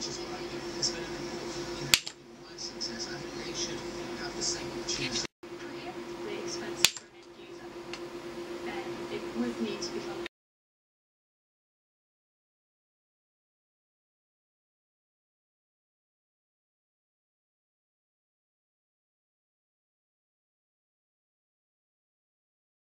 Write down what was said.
which is what I think has been an important in my success. I think they should have the same opportunity.